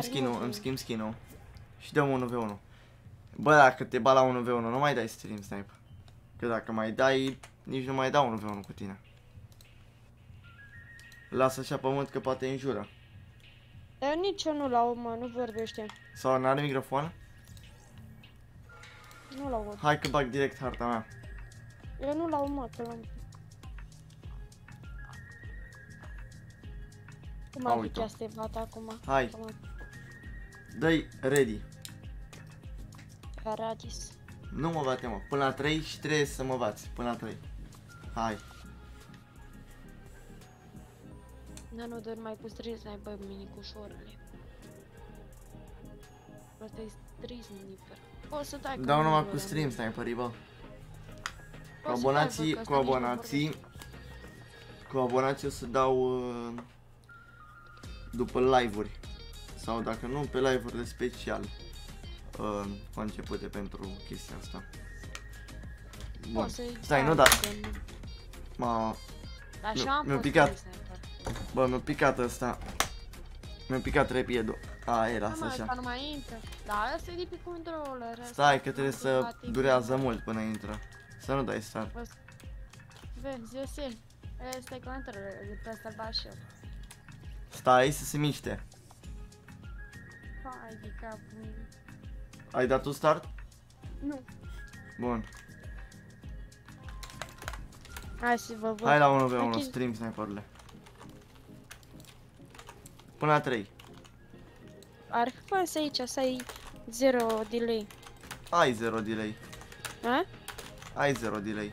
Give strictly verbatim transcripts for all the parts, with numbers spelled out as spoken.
skin-ul, îmi schimb skin-ul. Și dăm unu v unu. Bă, dacă te bat la unu v unu, nu mai dai stream sniper. Că dacă mai dai, nici nu mai dau unu v unu cu tine. Lasă așa pământ că poate înjură. Dar nici eu nu-l aud, mă, nu vorbește. Sau n-are microfon? Nu-l aud. Hai că bag direct harta mea. Eu nu-l aud, mă, că l-am... Cum ar fi chiar să te bat acum? Hai. Dă-i ready. Radis. Nu mă bate, mă. Până la trei și trebuie să mă bați. Până la trei. Hai. Da, nu, doar mai cu stream sniper, minicușorule. Asta e stream sniper. Poți să dai. Dau numai cu stream sniperii, bă. Cu abonații, cu abonații. Cu abonații o să dau uh, după live-uri. Sau dacă nu, pe live-urile special. Uh, concepute pentru chestia asta. Bun. Stai, nu da. Ma... Mi-a picat. Bă, mi-a picat ăsta. Mi-a picat repedul. A, era asta așa. Asta nu mai intră. Da, asta e de pe controller. Stai că trebuie să durează mult până intră. Să nu dai start. Vezi, eu simt. Ăsta e controller, de pe asta bat și eu. Stai să se miște. Hai de capul. Ai dat tu start? Nu. Bun. Hai să vă văd. Hai la unu v unu, stream sniper-urile. Până la trei. Ar fi fost aici să ai zero delay. Ai zero delay. A? Ai zero delay.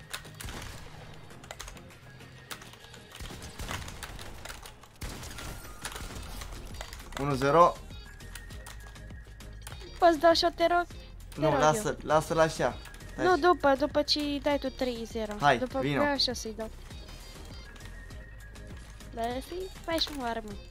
unu zero. Poți da și-o, te rog? Nu, lasă, lasă-l așa. Nu, după, după ce dai tu trei zero. Hai, după vino. După așa să-i dau. Dar să-i faci moară, mă.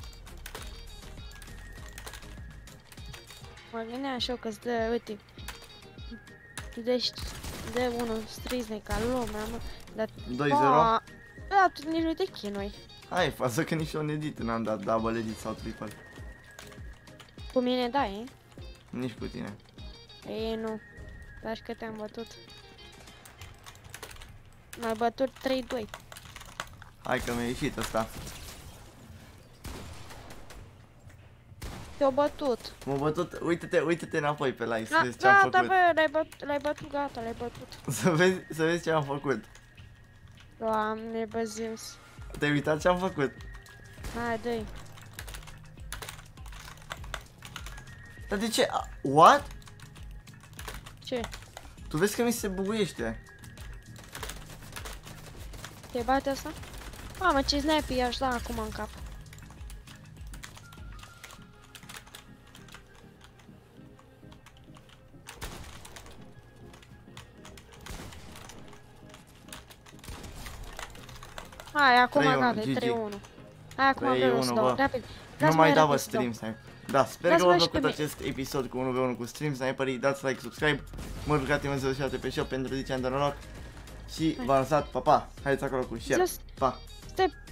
Mă gândeam așa că îți dă, uite. Deci, dă unul strizne ca lumea, mă. Dar... doi zero? Da, tu nici nu te chinui. Hai, față că nici un edit n-am dat double edit sau triple. Cu mine dai, e? Nici cu tine. Ei, nu. Dar că te-am bătut. M-ai bătut trei doi. Hai că mi-a ieșit ăsta. Te-au bătut. M-a bătut, uite-te, uite-te înapoi pe live, să Da, vezi ce am da, făcut. da, bă, l-ai bătut, l-ai bătut, gata, l-ai bătut. Să vezi, să vezi ce am făcut. Doamne, bă, Zeus. Te-ai uitat ce am făcut? Hai, dă-i. Dar de ce? A, what? Ce? Tu vezi că mi se buguiește. Te bate asta? Mamă, ce sniper i-aș da acum în cap. Hai, acum gata, e trei unu. Hai, acum vreau să dau, rapid. Nu mai dau, bă, stream sniper. Da, sper că v-a plăcut acest episod cu unu v unu cu stream sniperii. Dați like, subscribe. Mă rugați-mă să dați pe shop pentru zece ani de noroc. Și v-am lăsat, pa, pa. Haideți acolo cu share. Pa. Stai.